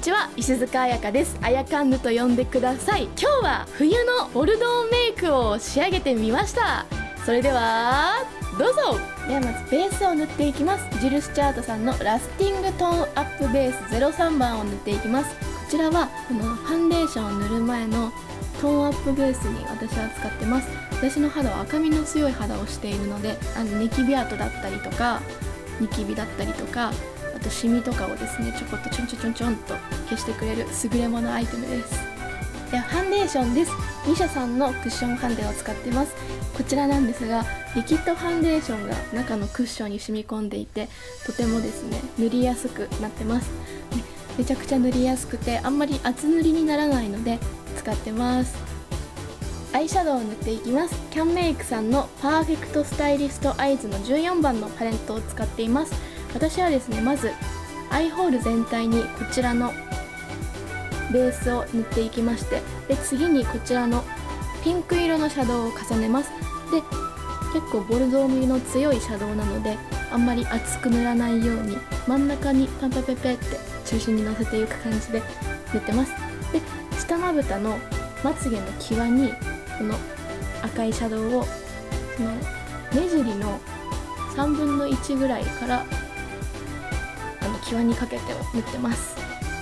ちは、石塚彩香です。あやかんぬと呼んでください。今日は冬のボルドーメイクを仕上げてみました。それではどうぞ。ではまずベースを塗っていきます。ジルスチャートさんのラスティングトーンアップベース03番を塗っていきます。こちらはこのファンデーションを塗る前のトーンアップベースに私は使ってます。私の肌は赤みの強い肌をしているので、ニキビ跡だったりとかニキビだったりとか、あとシミとかをですねちょこっとちょんと消してくれる優れものアイテムです。ではファンデーションです。ミシャさんのクッションファンデを使ってます。こちらなんですが、リキッドファンデーションが中のクッションに染み込んでいて、とてもですね塗りやすくなってます。めちゃくちゃ塗りやすくて、あんまり厚塗りにならないので使ってます。アイシャドウを塗っていきます。キャンメイクさんのパーフェクトスタイリストアイズの14番のパレットを使っています。私はですねまずアイホール全体にこちらのベースを塗っていきまして、で次にこちらのピンク色のシャドウを重ねます。で結構ボルドー味の強いシャドウなので、あんまり厚く塗らないように真ん中にパンパペペって中心にのせていく感じで塗ってます。で下まぶたのまつげの際にこの赤いシャドウをその目尻の3分の1ぐらいから際にかけて塗ってます。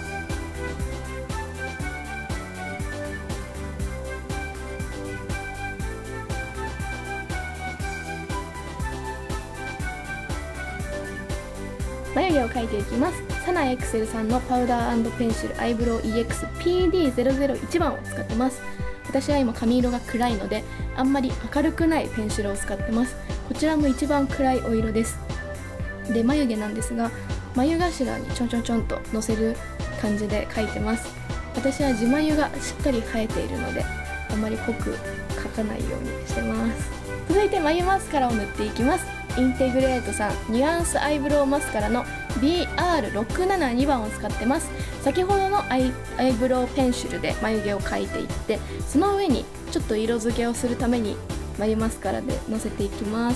眉毛を描いていきます。サナエクセルさんのパウダー&ペンシルアイブロウ EX PD001 番を使ってます。私は今髪色が暗いのであんまり明るくないペンシルを使ってます。こちらも一番暗いお色です。で眉毛なんですが、眉頭にちょんとのせる感じで描いてます。私は地眉がしっかり生えているのであんまり濃く描かないようにしてます。続いて眉マスカラを塗っていきます。インテグレートさんニュアンスアイブロウマスカラの BR672 番を使ってます。先ほどのアイブロウペンシルで眉毛を描いていって、その上にちょっと色付けをするために眉マスカラでのせていきます。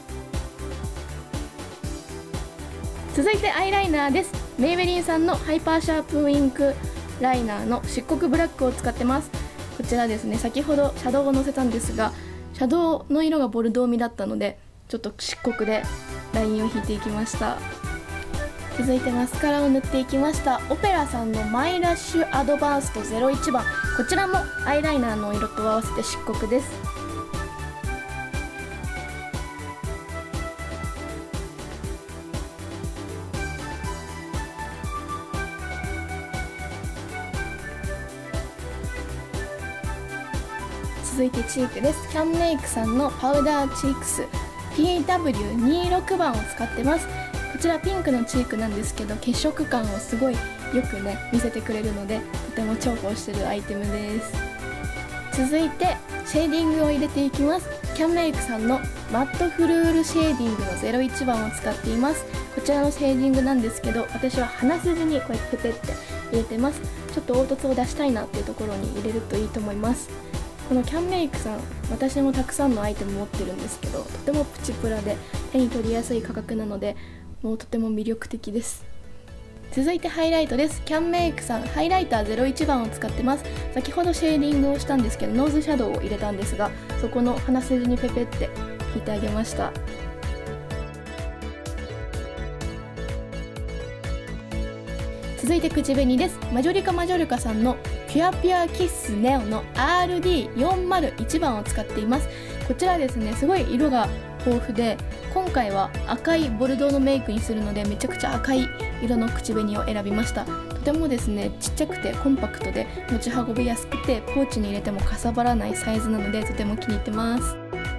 続いてアイライナーです。メイベリンさんのハイパーシャープウィンクライナーの漆黒ブラックを使ってます。こちらですね、先ほどシャドウをのせたんですが、シャドウの色がボルドー味だったのでちょっと漆黒でラインを引いていきました。続いてマスカラを塗っていきました。オペラさんのマイラッシュアドバンスト01番、こちらもアイライナーの色と合わせて漆黒です。続いてチークです。キャンメイクさんのパウダーチークス PW26 番を使ってます。こちらピンクのチークなんですけど、血色感をすごいよくね見せてくれるのでとても重宝してるアイテムです。続いてシェーディングを入れていきます。キャンメイクさんのマットフルールシェーディングの01番を使っています。こちらのシェーディングなんですけど、私は鼻筋にこうやってペペって入れてます。ちょっと凹凸を出したいなっていうところに入れるといいと思います。このキャンメイクさん、私もたくさんのアイテム持ってるんですけど、とてもプチプラで手に取りやすい価格なのでもうとても魅力的です。続いてハイライトです。キャンメイクさんハイライター01番を使ってます。先ほどシェーディングをしたんですけどノーズシャドウを入れたんですが、そこの鼻筋にペペって引いてあげました。続いて口紅です。マジョリカさんのピュアピュアキッスネオの RD401 番を使っています。こちらですねすごい色が豊富で、今回は赤いボルドーのメイクにするのでめちゃくちゃ赤い色の口紅を選びました。とてもですねちっちゃくてコンパクトで持ち運びやすくて、ポーチに入れてもかさばらないサイズなのでとても気に入ってます。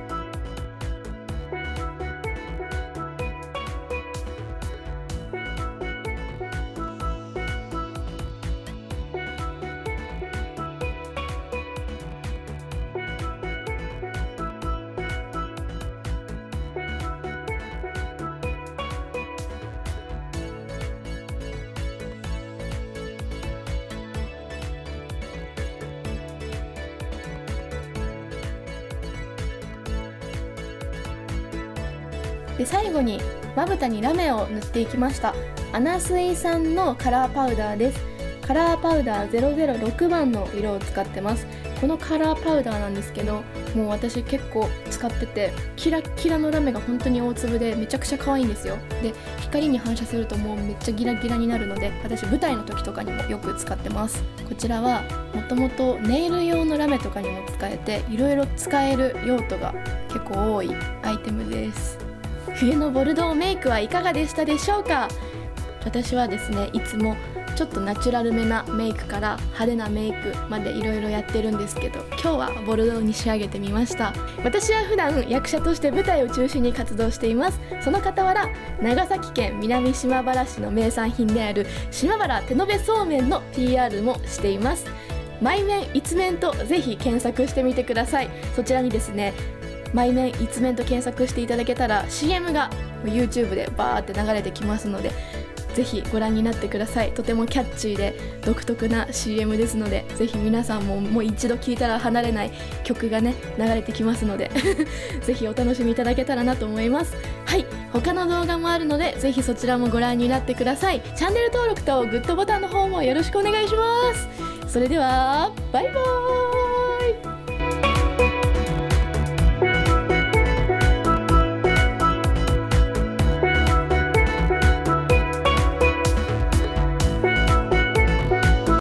で最後にまぶたにラメを塗っていきました。アナスイさんのカラーパウダーです。 カラーパウダー006番の色を使ってます。このカラーパウダーなんですけど、もう私結構使ってて、キラッキラのラメが本当に大粒でめちゃくちゃ可愛いんですよ。で光に反射するともうめっちゃギラギラになるので、私舞台の時とかにもよく使ってます。こちらはもともとネイル用のラメとかにも使えて、いろいろ使える用途が結構多いアイテムです。冬のボルドーメイクはいかがでしたでしょうか。私はですね、いつもちょっとナチュラルめなメイクから派手なメイクまでいろいろやってるんですけど、今日はボルドーに仕上げてみました。私は普段役者として舞台を中心に活動しています。その傍ら長崎県南島原市の名産品である島原手延べそうめんの PR もしています。毎面一面とぜひ検索してみてください。そちらにですね、毎面一面と検索していただけたら CM が YouTube でバーって流れてきますので、ぜひご覧になってください。とてもキャッチーで独特な CM ですので、ぜひ皆さんももう一度聴いたら離れない曲がね流れてきますのでぜひお楽しみいただけたらなと思います。はい、他の動画もあるのでぜひそちらもご覧になってください。チャンネル登録とグッドボタンの方もよろしくお願いします。それではバイバーイ。